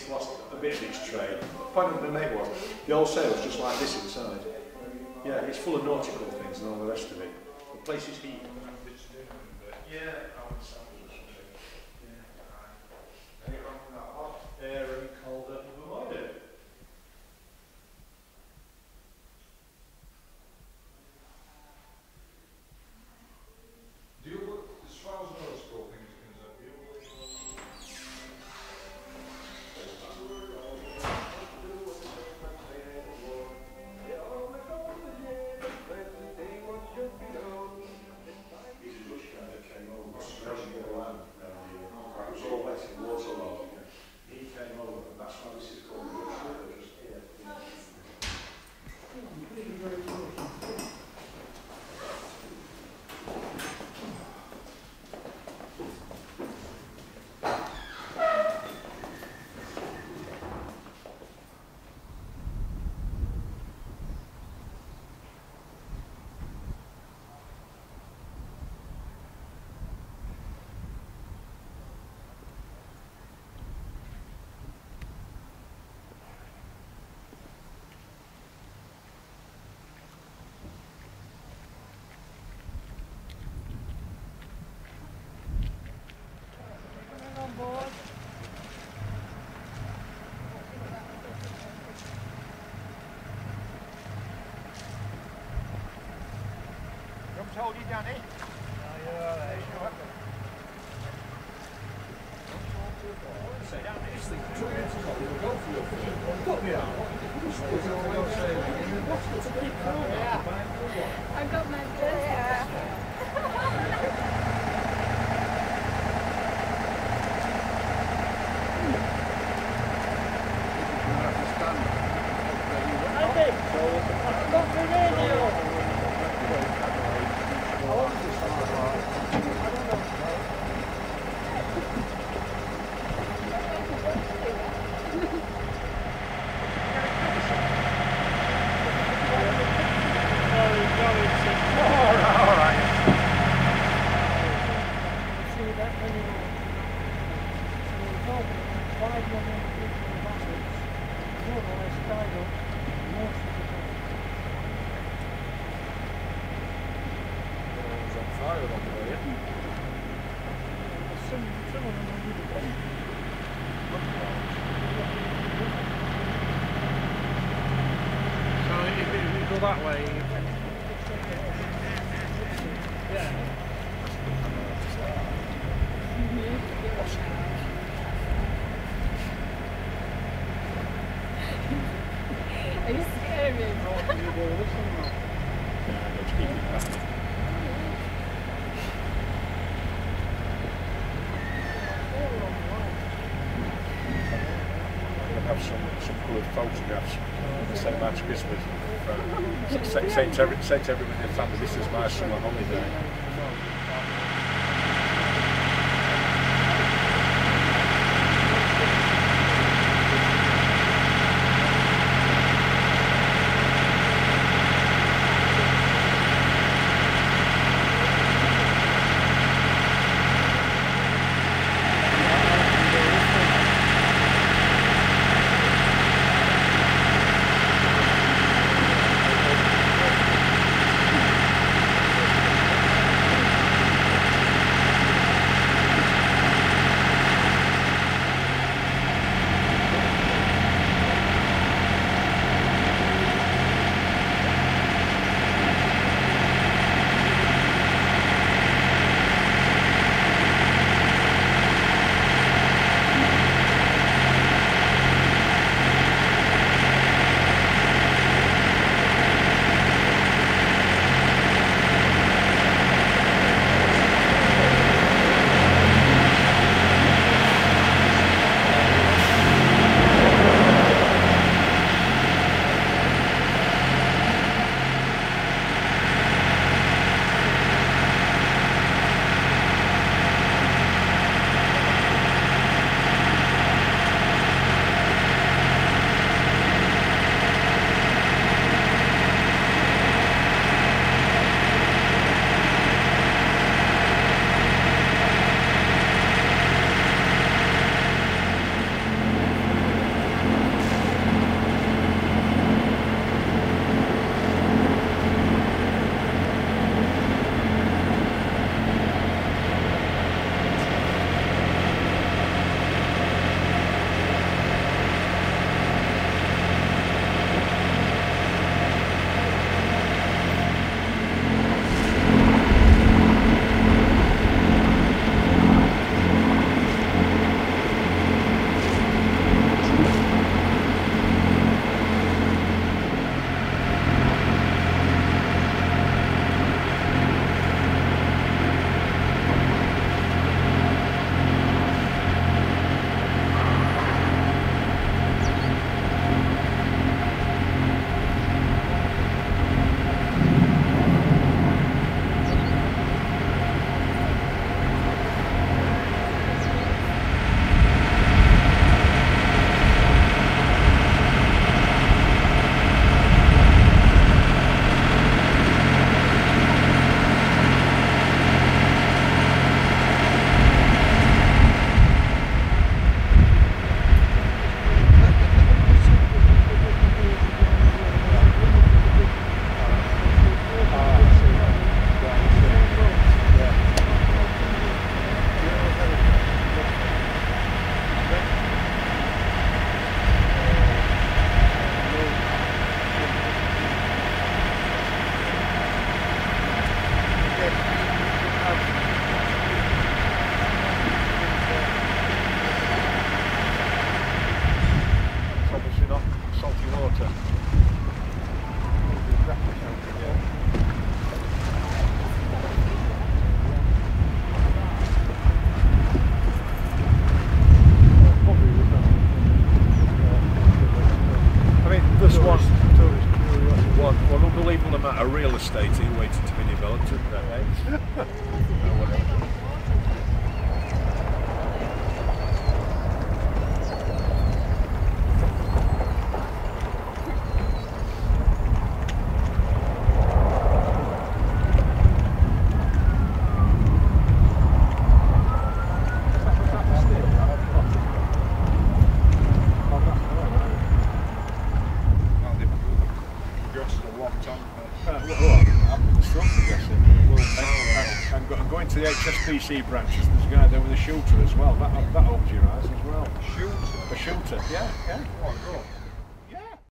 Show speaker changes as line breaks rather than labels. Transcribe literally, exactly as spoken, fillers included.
it's lost a bit of its trade. The point I'm going to make was, the old sail's just like this inside. Yeah, it's full of nautical things and all the rest of it. The place is heat. Yeah, I would say. Yeah. Any wrong with that hot air and cold up of the water? Do you look, as far as nautical things are concerned, do you look?
Hold you, Danny.
No, you're alright.
I got my dress.
That way. Yeah.
Are you scared me?
Have some, some coloured photographs and send them out to Christmas. Say, say, to every, say to everybody in the family, this is my summer holiday. a real estate here waiting to be developed, isn't there, eh? Oh, whatever. To the H S P C branches, there's a guy there with a shooter as well. That, that opens your eyes as well. A shooter? A shooter, yeah, yeah. Oh,